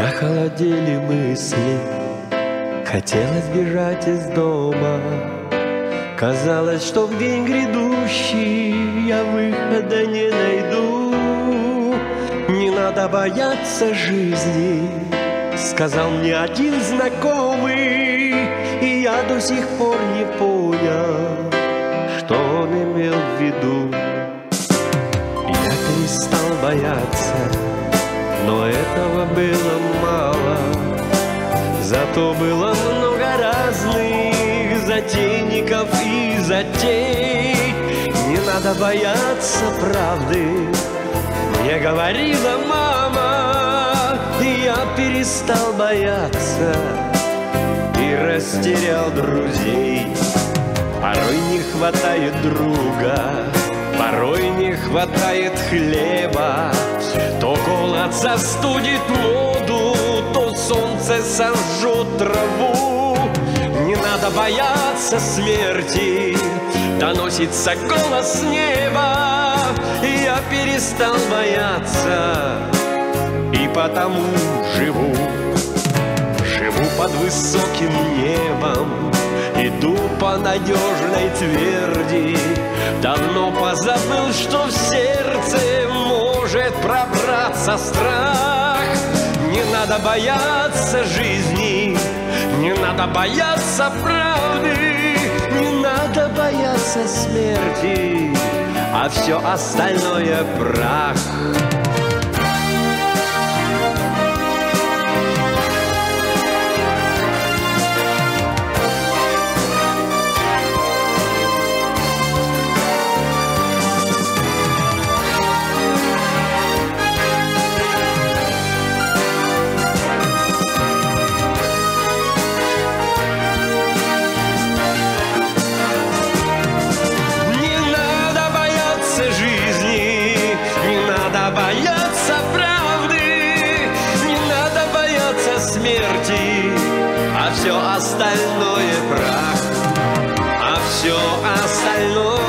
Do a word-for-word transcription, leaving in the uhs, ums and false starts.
Охолодели мысли, хотелось бежать из дома. Казалось, что в день грядущий я выхода не найду. Не надо бояться жизни, сказал мне один знакомый, и я до сих пор не понял, что он имел в виду. Я перестал бояться, но этого было мало. Зато было много разных затейников и затей. Не надо бояться правды, мне говорила мама. И я перестал бояться и растерял друзей. Порой не хватает друга, порой не хватает хлеба. То голод застудит воду, то солнце сожжет траву. Не надо бояться смерти, доносится голос с неба. И я перестал бояться, и потому живу. Живу под высоким небом, иду по надежной тверди. Давно позабыл, что в сердце может пробраться страх. Не надо бояться жизни, не надо бояться правды, не надо бояться смерти, а все остальное прах. Бояться правды, не надо бояться смерти, а все остальное прах, а все остальное